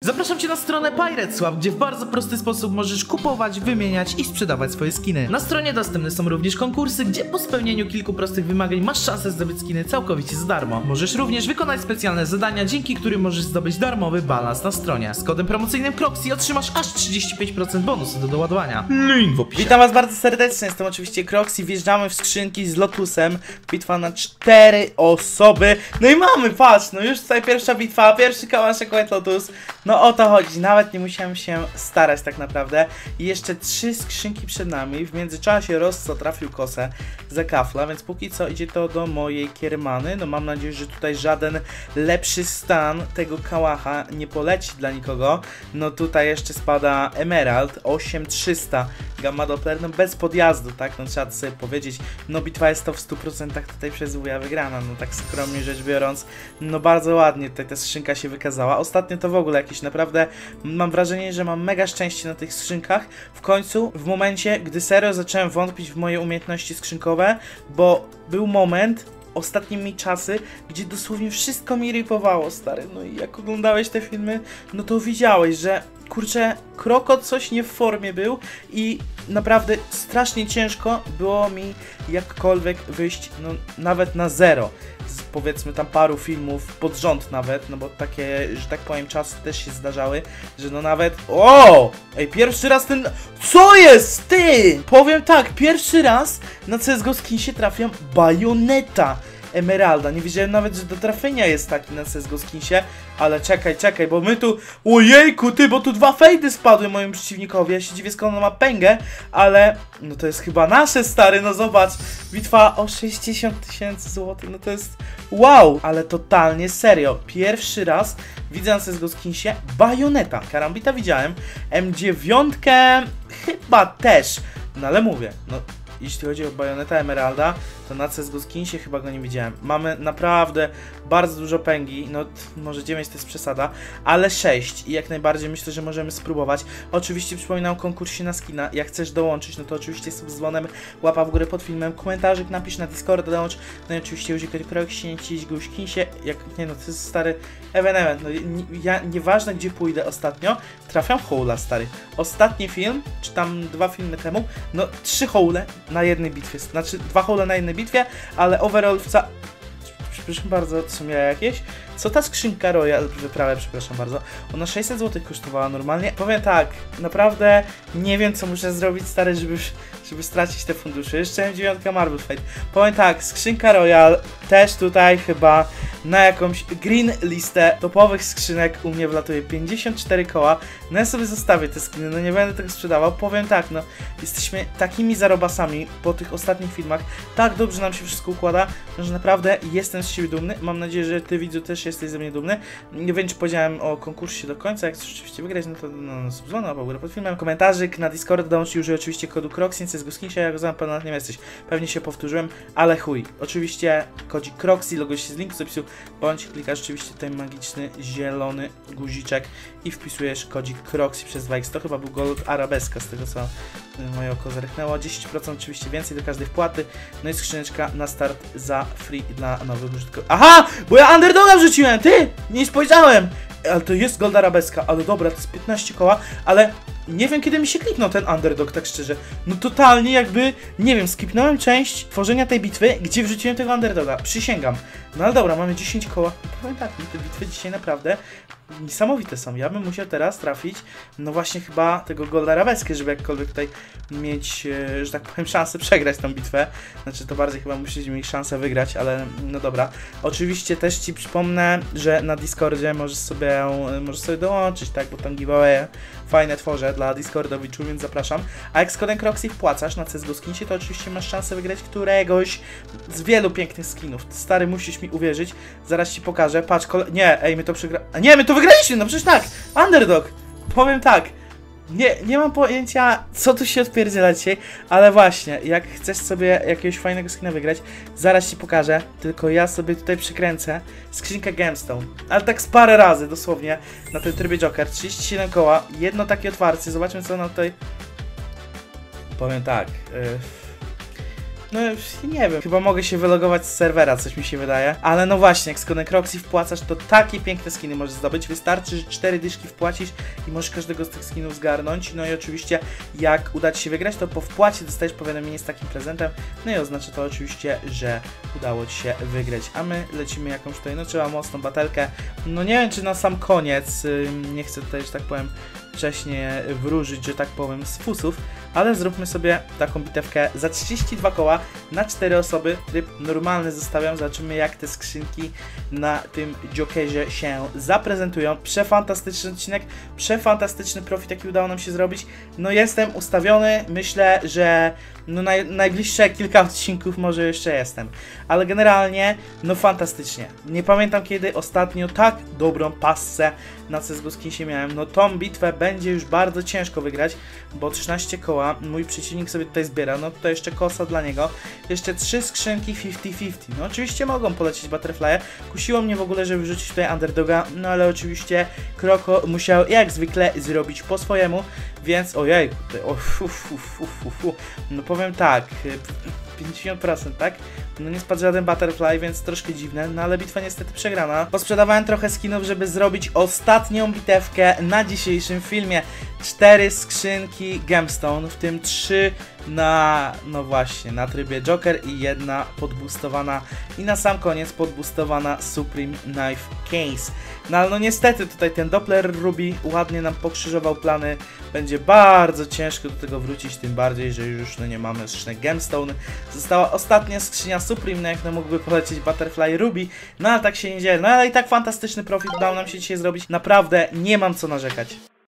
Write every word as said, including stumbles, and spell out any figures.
Zapraszam Cię na stronę PiratesSwap, gdzie w bardzo prosty sposób możesz kupować, wymieniać i sprzedawać swoje skiny. Na stronie dostępne są również konkursy, gdzie po spełnieniu kilku prostych wymagań masz szansę zdobyć skiny całkowicie za darmo. Możesz również wykonać specjalne zadania, dzięki którym możesz zdobyć darmowy balans na stronie. Z kodem promocyjnym Croxy otrzymasz aż trzydzieści pięć procent bonusu do doładowania. Link w opisie. Witam was bardzo serdecznie, jestem oczywiście Croxy, wjeżdżamy w skrzynki z Lotusem. Bitwa na cztery osoby. No i mamy, patrz, no już tutaj pierwsza bitwa, pierwszy kałaszek White Lotus. No o to chodzi, nawet nie musiałem się starać tak naprawdę. I jeszcze trzy skrzynki przed nami. W międzyczasie Rosso trafił kosę za kafla, więc póki co idzie to do mojej kiermany. No mam nadzieję, że tutaj żaden lepszy stan tego kałacha nie poleci dla nikogo. No tutaj jeszcze spada Emerald, osiem tysięcy trzysta Gamma Doppler, no bez podjazdu, tak, no trzeba to sobie powiedzieć. No bitwa jest to w stu procentach tutaj przez wuja wygrana, no tak skromnie rzecz biorąc. No bardzo ładnie tutaj ta skrzynka się wykazała. Ostatnio to w ogóle jakieś naprawdę, mam wrażenie, że mam mega szczęście na tych skrzynkach. W końcu, w momencie, gdy serio zacząłem wątpić w moje umiejętności skrzynkowe, bo był moment, ostatnie mi czasy, gdzie dosłownie wszystko mi ripowało, stary. No i jak oglądałeś te filmy, no to widziałeś, że kurczę, Krokot coś nie w formie był i naprawdę strasznie ciężko było mi jakkolwiek wyjść, no nawet na zero. Z powiedzmy tam paru filmów pod rząd nawet, no bo takie, że tak powiem, czasy też się zdarzały, że no nawet... O! Ej, pierwszy raz ten... Co jest, ty? Powiem tak, pierwszy raz na C S G O skinsie trafiam Bajoneta Emeralda. Nie wiedziałem nawet, że do trafienia jest taki na C S G O skinsie, ale czekaj, czekaj, bo my tu... Ojejku, ty, bo tu dwa fejdy spadły mojemu przeciwnikowi. Ja się dziwię, skąd on ma pęgę, ale... No to jest chyba nasze, stary, no zobacz. Bitwa o sześćdziesiąt tysięcy złotych, no to jest... Wow! Ale totalnie serio. Pierwszy raz widzę na C S G O skinsie Bajoneta. Karambita widziałem. M dziewięć chyba też. No ale mówię, no... Jeśli chodzi o Bajoneta Emeralda, to na C S G O skinsie chyba go nie widziałem. Mamy naprawdę bardzo dużo pęgi, no może dziewięć to jest przesada, ale sześć i jak najbardziej myślę, że możemy spróbować. Oczywiście przypominam o konkursie na skina, jak chcesz dołączyć, no to oczywiście sub z dzwonem, łapa w górę pod filmem, komentarzyk napisz na Discord, dołącz, no i oczywiście użyj kodu Croxy, nie ciś go skinsie, jak nie no, to jest stary event event, no nie, ja nieważne gdzie pójdę ostatnio, trafiam hołla, stary. Ostatni film, czy tam dwa filmy temu, no trzy hołle na jednej bitwie, znaczy dwa hołle na jednej bitwie, ale overall w ca... Przepraszam bardzo, to są ja jakieś? Co ta skrzynka Royal wyprawia, przepraszam bardzo, ona sześćset złotych kosztowała normalnie. Powiem tak, naprawdę nie wiem co muszę zrobić, stary, żeby, żeby stracić te fundusze. Jeszcze M dziewięć Marble Fate. Powiem tak, skrzynka Royal też tutaj chyba na jakąś green listę topowych skrzynek u mnie wlatuje pięćdziesiąt cztery koła. No ja sobie zostawię te skiny, no nie będę tego sprzedawał. Powiem tak, no jesteśmy takimi zarobasami po tych ostatnich filmach. Tak dobrze nam się wszystko układa, że naprawdę jestem z siebie dumny. Mam nadzieję, że ty widzu też jesteś ze mnie dumny. Nie wiem czy powiedziałem o konkursie do końca, jak chcesz oczywiście wygrać, no to no, subzwona, w ogóle pod filmem. Komentarzyk na Discord, dołącz i użyj oczywiście kodu Croxy, C S G O skinsie, jak go znam, pewno nie jesteś. Pewnie się powtórzyłem, ale chuj. Oczywiście kodzik Croxy, logo się z linku z opisu, bądź klikasz oczywiście ten magiczny zielony guziczek i wpisujesz kodzik Croxy przez dwa X. To chyba był Gold Arabeska, z tego co moje oko zerknęło. dziesięć procent oczywiście więcej do każdej wpłaty. No i skrzyneczka na start za free dla nowych użytkowników. Aha! Bo ja Underdoga wrzuciłem! Ty! Nie spojrzałem! Ale to jest Gold Arabeska, ale dobra, to jest piętnaście koła, ale nie wiem kiedy mi się kliknął ten Underdog, tak szczerze. No totalnie jakby, nie wiem, skipnąłem część tworzenia tej bitwy, gdzie wrzuciłem tego Underdoga, przysięgam. No ale dobra, mamy dziesięć koła. Powiem tak, te bitwy dzisiaj naprawdę niesamowite są. Ja bym musiał teraz trafić, no właśnie chyba tego Golda Arabeskę, żeby jakkolwiek tutaj mieć, e, że tak powiem, szansę przegrać tą bitwę. Znaczy to bardziej chyba musisz mieć szansę wygrać, ale no dobra. Oczywiście też ci przypomnę, że na Discordzie możesz sobie, możesz sobie dołączyć, tak, bo tam giveaway fajne tworzę dla Discordowiczów, więc zapraszam. A jak z kodem Croxy wpłacasz na C S G O skinsie, to oczywiście masz szansę wygrać któregoś z wielu pięknych skinów. Stary, musisz mi uwierzyć, zaraz ci pokażę. Patrz, kole... nie, ej, my to przegra... Nie, my to wygraliśmy, no przecież tak, Underdog. Powiem tak, nie, nie mam pojęcia, co tu się odpierdziela dzisiaj, ale właśnie, jak chcesz sobie jakiegoś fajnego skina wygrać, zaraz ci pokażę, tylko ja sobie tutaj przykręcę skrzynkę Gemstone, ale tak z parę razy, dosłownie, na tym trybie Joker, trzydzieści siedem koła, jedno takie otwarcie, zobaczmy co ona tutaj... Powiem tak, yy... No nie wiem, chyba mogę się wylogować z serwera, coś mi się wydaje. Ale no właśnie, jak z kodem Croxy wpłacasz, to takie piękne skiny możesz zdobyć. Wystarczy, że cztery dyszki wpłacisz i możesz każdego z tych skinów zgarnąć. No i oczywiście, jak uda ci się wygrać, to po wpłacie dostajesz powiadomienie z takim prezentem. No i oznacza to oczywiście, że udało ci się wygrać. A my lecimy jakąś tutaj, no trzeba mocną batelkę. No nie wiem, czy na sam koniec, yy, nie chcę tutaj, że tak powiem, wcześniej wróżyć, że tak powiem, z fusów, ale zróbmy sobie taką bitewkę za trzydzieści dwa koła na cztery osoby. Tryb normalny zostawiam, zobaczymy jak te skrzynki na tym Jokerze się zaprezentują. Przefantastyczny odcinek, przefantastyczny profit, jaki udało nam się zrobić. No jestem ustawiony, myślę, że no naj, najbliższe kilka odcinków może jeszcze jestem, ale generalnie no fantastycznie. Nie pamiętam kiedy ostatnio tak dobrą passę na C S G O Skinsie miałem. No tą bitwę będzie już bardzo ciężko wygrać, bo trzynaście koła mój przeciwnik sobie tutaj zbiera. No to jeszcze kosa dla niego, jeszcze trzy skrzynki pięćdziesiąt pięćdziesiąt. No oczywiście mogą polecieć Butterfly'e. Kusiło mnie w ogóle, żeby wrzucić tutaj Underdoga, no ale oczywiście Kroko musiał jak zwykle zrobić po swojemu, więc ojej, o, fu, fu, fu, fu, fu. No powiem tak, pięćdziesiąt procent, tak? No nie spadł żaden Butterfly, więc troszkę dziwne, no ale bitwa niestety przegrana. Posprzedawałem trochę skinów, żeby zrobić ostatnią bitewkę na dzisiejszym filmie. Cztery skrzynki Gemstone, w tym trzy na, no właśnie, na trybie Joker i jedna podboostowana i na sam koniec podboostowana Supreme Knife Case. No ale no niestety tutaj ten Doppler Ruby ładnie nam pokrzyżował plany. Będzie bardzo ciężko do tego wrócić, tym bardziej, że już no nie mamy skrzynek Gemstone. Została ostatnia skrzynia Supreme, na jak no mógłby polecieć Butterfly Ruby, no ale tak się nie dzieje. No ale i tak fantastyczny profit udało nam się dzisiaj zrobić. Naprawdę nie mam co narzekać.